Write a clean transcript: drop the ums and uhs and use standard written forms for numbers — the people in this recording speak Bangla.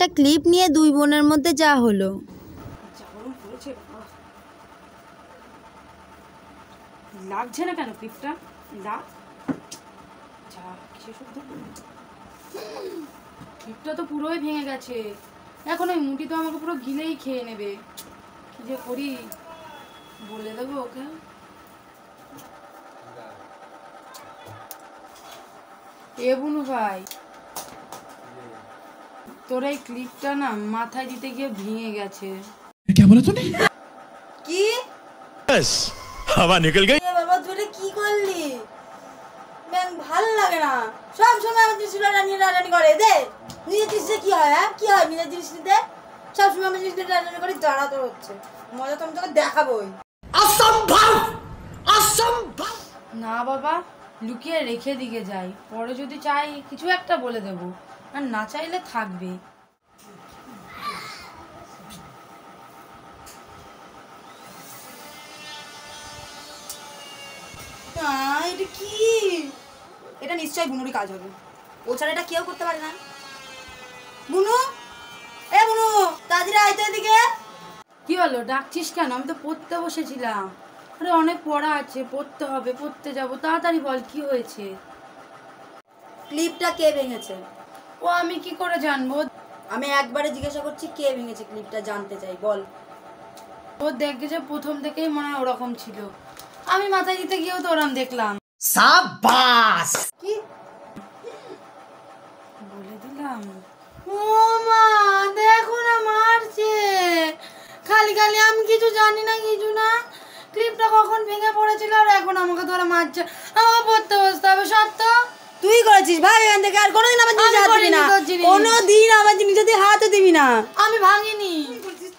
একটা ক্লিপ নিয়ে দুই বোনের মধ্যে যা হলো। লাগছে না কেন ক্লিপটা? ক্লিপটা তো পুরোই ভেঙে গেছে। এখন ওই মুটি তো আমাকে পুরো গিলেই খেয়ে নেবে। কি যে করি, বলে দেবো ওকে? এ বুনু ভাই, তোর এই ক্লিপটা না মাথায় দিতে গিয়ে ভেঙে গেছে। क्या बोला तूने? কি? बस हवा निकल गई। বাবা তুই কি করলি? ব্যাং ভাল লাগে না, সব সময় আমাদের জিনিস রানি করে দে। নিজের জিনিসে কি হয়? হ্যাঁ কি হয় নিজের জিনিস নিতে? সব সময় আমাদের জিনিস রানি করে দাঁড়া তো হচ্ছে। মজা তো আমি তোকে দেখাবোই। অসম্ভব, অসম্ভব। না বাবা, লুকিয়ে রেখে দিকে যাই, পরে যদি চাই কিছু একটা বলে দেবো, আর না চাইলে থাকবে। এটা কি? এটা নিশ্চয়ই বুনুরই কাজ হবে, ও ছাড়া এটা কেউ করতে পারে না। বুনু, এ বুনু, তাড়াতাড়ি আয় তো এদিকে। কি হলো, ডাকছিস কেন? আমি তো পড়তে বসেছিলাম। আরে অনেক পড়া আছে, পড়তে হবে, পড়তে যাবো, তাড়াতাড়ি বল কি হয়েছে। ক্লিপটা কে ভেঙেছে? ও আমি কি করে জানবো? আমি একবারে জিজ্ঞাসা করছি, কে ভেঙেছে ক্লিপটা জানতে চাই, বল। ও দেখে যে প্রথম থেকেই মনে হয় ওরকম ছিল, আমি মাথায় দিতে গিয়েও তো ওরম দেখলাম। সাবাস। কি বলে দিলাম? ও মা দেখো না, মারছে খালি খালি। আমি কিছু জানি না, কিছু না। ক্লিপটা কখন ভেঙে পড়েছিল আর এখন আমাকে ধরে মারছে। আমাকে পড়তে বসতে হবে। সত্য তুই করেছিস ভাই, এখান থেকে আর কোনোদিন আমার জিনিস হাত দিবি না, কোনোদিন আমার জিনিস যদি হাতও দিবি না। আমি ভাঙিনি।